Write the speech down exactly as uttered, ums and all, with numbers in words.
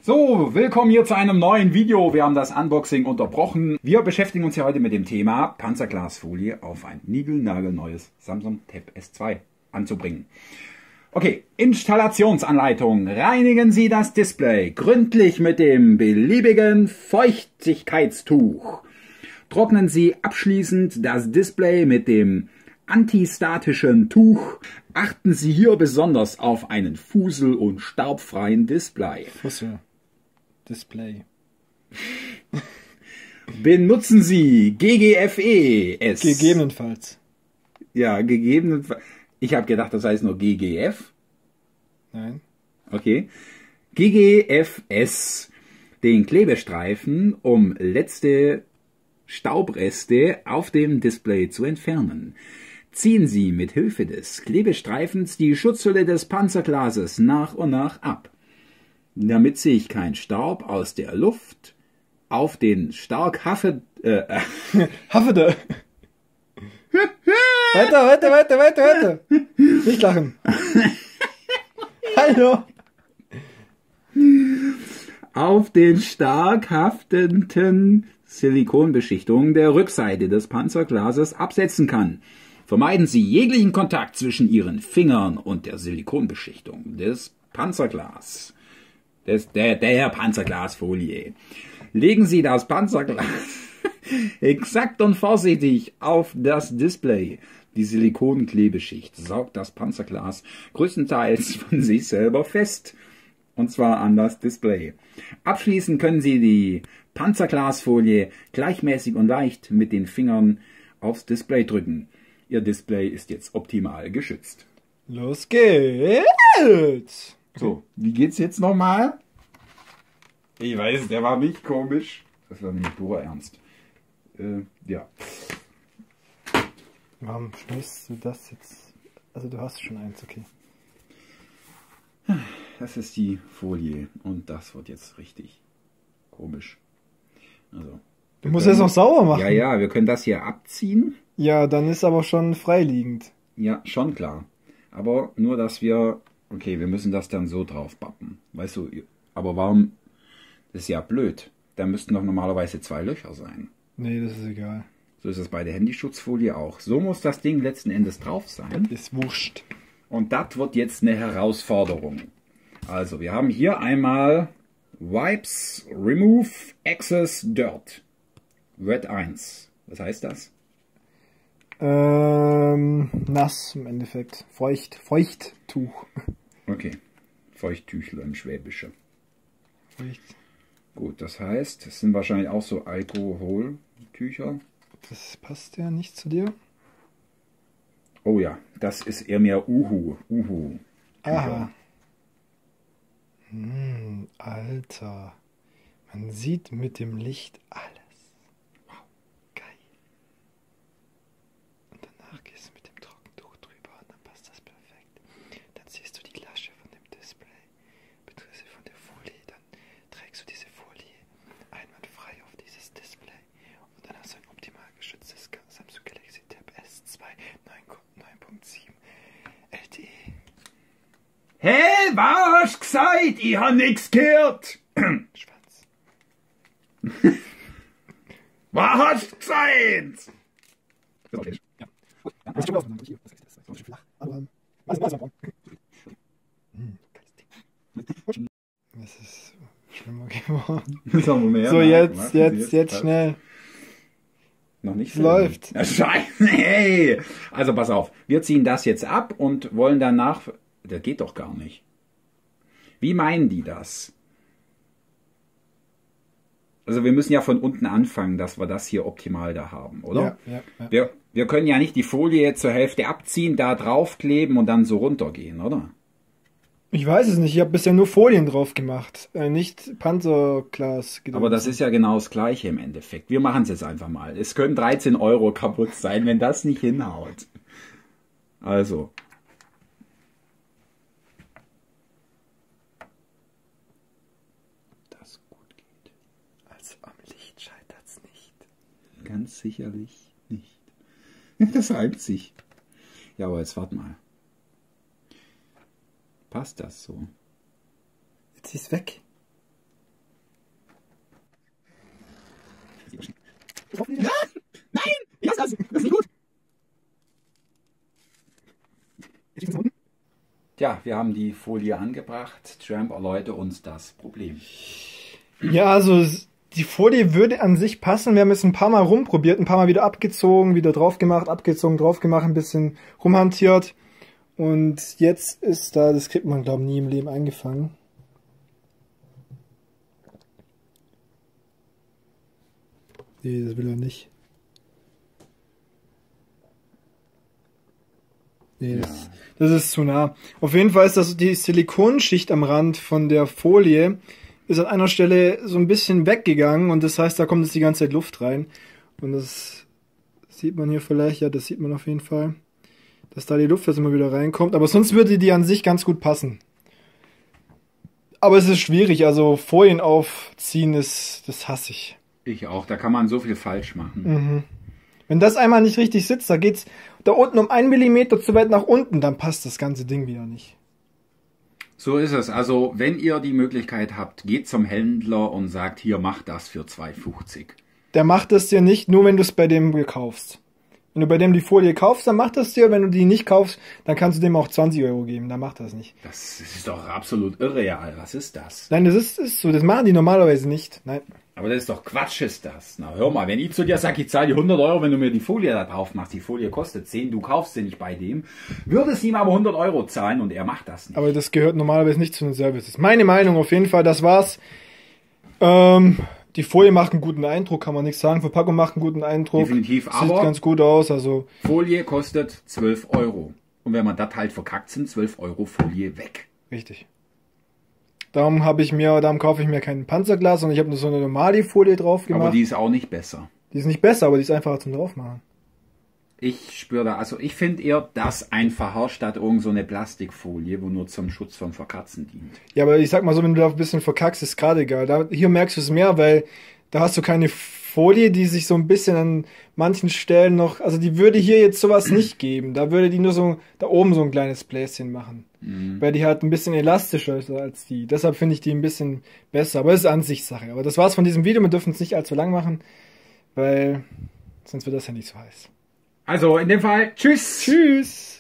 So, willkommen hier zu einem neuen Video. Wir haben das Unboxing unterbrochen. Wir beschäftigen uns ja heute mit dem Thema Panzerglasfolie auf ein niegelnagelneues Samsung Tab S zwei anzubringen. Okay, Installationsanleitung. Reinigen Sie das Display gründlich mit dem beliebigen Feuchtigkeitstuch. Trocknen Sie abschließend das Display mit dem antistatischen Tuch. Achten Sie hier besonders auf einen fusel- und staubfreien Display. Fussel. Display. Benutzen Sie G G F E S. Gegebenenfalls. Ja, gegebenenfalls. Ich habe gedacht, das heißt nur G G F. Nein. Okay. G G F S. Den Klebestreifen, um letzte Staubreste auf dem Display zu entfernen. Ziehen Sie mit Hilfe des Klebestreifens die Schutzhülle des Panzerglases nach und nach ab, damit sich kein Staub aus der Luft auf den stark haffe... Äh, Haffede. Weiter, weiter, weiter, weiter, weiter. Nicht lachen. Hallo. auf den stark haftenden Silikonbeschichtungen der Rückseite des Panzerglases absetzen kann. Vermeiden Sie jeglichen Kontakt zwischen Ihren Fingern und der Silikonbeschichtung des Panzerglas, des, der, der Panzerglasfolie. Legen Sie das Panzerglas exakt und vorsichtig auf das Display. Die Silikonkleberschicht saugt das Panzerglas größtenteils von sich selber fest, und zwar an das Display. Abschließend können Sie die Panzerglasfolie gleichmäßig und leicht mit den Fingern aufs Display drücken. Ihr Display ist jetzt optimal geschützt. Los geht's! So, wie geht's jetzt nochmal? Ich weiß, der war nicht komisch. Das war nämlich pur ernst. Äh, ja. Warum schnürst du das jetzt? Also du hast schon eins, okay. Das ist die Folie und das wird jetzt richtig komisch. Also. Du musst es noch sauber machen. Ja, ja, wir können das hier abziehen. Ja, dann ist aber schon freiliegend. Ja, schon klar. Aber nur, dass wir... Okay, wir müssen das dann so drauf pappen. Weißt du, aber warum... Das ist ja blöd. Da müssten doch normalerweise zwei Löcher sein. Nee, das ist egal. So ist es bei der Handyschutzfolie auch. So muss das Ding letzten Endes drauf sein. Ist wurscht. Und das wird jetzt eine Herausforderung. Also, wir haben hier einmal Wipes Remove Excess Dirt. Red eins. Was heißt das? Ähm, nass im Endeffekt. Feucht. Feuchttuch. Okay. Feuchttüchler im Schwäbische. Feucht. Gut, das heißt, es sind wahrscheinlich auch so Alkoholtücher. Das passt ja nicht zu dir. Oh ja, das ist eher mehr Uhu. Uhu. Aha. Hm, Alter. Man sieht mit dem Licht alles. Wow, geil. Und danach gehst du mit dem Trockentuch drüber und dann passt das perfekt. Dann ziehst du die Lasche von dem Display, betriffst sie von der Folie, dann trägst du diese Folie einwandfrei auf dieses Display und dann hast du ein optimal geschütztes Samsung Galaxy Tab S zwei neun Punkt sieben L T E. Hey, was hast du gesagt? Ich hab nix gehört. Schwanz. Was hast du gesagt? Ja. Das ist schon hier. Das ist so schön flach. Aber was was was? Das ist schlimmer geworden. So, jetzt, jetzt, jetzt schnell. Noch nicht so. Läuft. Scheiße, hey. Also pass auf, wir ziehen das jetzt ab und wollen danach... Das geht doch gar nicht. Wie meinen die das? Also wir müssen ja von unten anfangen, dass wir das hier optimal da haben, oder? Ja, ja, ja. Wir, wir können ja nicht die Folie zur Hälfte abziehen, da draufkleben und dann so runtergehen, oder? Ich weiß es nicht, ich habe bisher nur Folien drauf gemacht, äh, nicht Panzerglas. Aber das ist ja genau das Gleiche im Endeffekt. Wir machen es jetzt einfach mal. Es können dreizehn Euro kaputt sein, wenn das nicht hinhaut. Also... Ganz sicherlich nicht. Das reimt sich. Ja, aber jetzt warte mal. Passt das so? Jetzt ist es weg. das? Das ist nicht gut. Tja, wir haben die Folie angebracht. Tramp erläutert uns das Problem. Ja, also die Folie würde an sich passen. Wir haben es ein paar Mal rumprobiert, ein paar Mal wieder abgezogen, wieder drauf gemacht, abgezogen, drauf gemacht, ein bisschen rumhantiert. Und jetzt ist da, das kriegt man glaube ich nie im Leben eingefangen. Nee, das will er nicht. Nee, das, ja. das ist zu nah. Auf jeden Fall ist das die Silikonschicht am Rand von der Folie ist an einer Stelle so ein bisschen weggegangen und das heißt, da kommt jetzt die ganze Zeit Luft rein. Und das sieht man hier vielleicht, ja, das sieht man auf jeden Fall, dass da die Luft jetzt immer wieder reinkommt. Aber sonst würde die an sich ganz gut passen. Aber es ist schwierig, also Folien aufziehen, ist, das hasse ich. Ich auch, da kann man so viel falsch machen. Mhm. Wenn das einmal nicht richtig sitzt, da geht's da unten um einen Millimeter zu weit nach unten, dann passt das ganze Ding wieder nicht. So ist es. Also, wenn ihr die Möglichkeit habt, geht zum Händler und sagt, hier, mach das für zwei fünfzig. Der macht das dir nicht, nur wenn du es bei dem kaufst. Wenn du bei dem die Folie kaufst, dann macht das dir. Wenn du die nicht kaufst, dann kannst du dem auch zwanzig Euro geben. Dann macht das nicht. Das ist doch absolut irreal. Was ist das? Nein, das ist, ist so. Das machen die normalerweise nicht. Nein. Aber das ist doch Quatsch, ist das. Na, hör mal, wenn ich zu dir sage, ich zahle dir hundert Euro, wenn du mir die Folie da drauf machst, die Folie kostet zehn, du kaufst sie nicht bei dem, würdest ihm aber hundert Euro zahlen und er macht das nicht. Aber das gehört normalerweise nicht zu den Services. Meine Meinung auf jeden Fall, das war's. Ähm, die Folie macht einen guten Eindruck, kann man nichts sagen. Verpackung macht einen guten Eindruck. Definitiv, sieht aber ganz gut aus. Also Folie kostet zwölf Euro. Und wenn man das halt verkackt, sind zwölf Euro Folie weg. Richtig. Darum habe ich mir, darum kaufe ich mir kein Panzerglas, sondern ich habe nur so eine normale Folie drauf gemacht. Aber die ist auch nicht besser. Die ist nicht besser, aber die ist einfacher zum draufmachen. Ich spüre da, also ich finde eher das einfacher, statt irgend so eine Plastikfolie, wo nur zum Schutz vom Verkratzen dient. Ja, aber ich sag mal so, wenn du da ein bisschen verkackst, ist gerade egal. Da, hier merkst du es mehr, weil da hast du keine Folie, die sich so ein bisschen an manchen Stellen noch, also die würde hier jetzt sowas nicht geben. Da würde die nur so, da oben so ein kleines Bläschen machen. Mhm. Weil die halt ein bisschen elastischer ist als die. Deshalb finde ich die ein bisschen besser. Aber es ist Ansichtssache. Aber das war's von diesem Video. Wir dürfen es nicht allzu lang machen, weil sonst wird das ja nicht so heiß. Also in dem Fall, tschüss! Tschüss!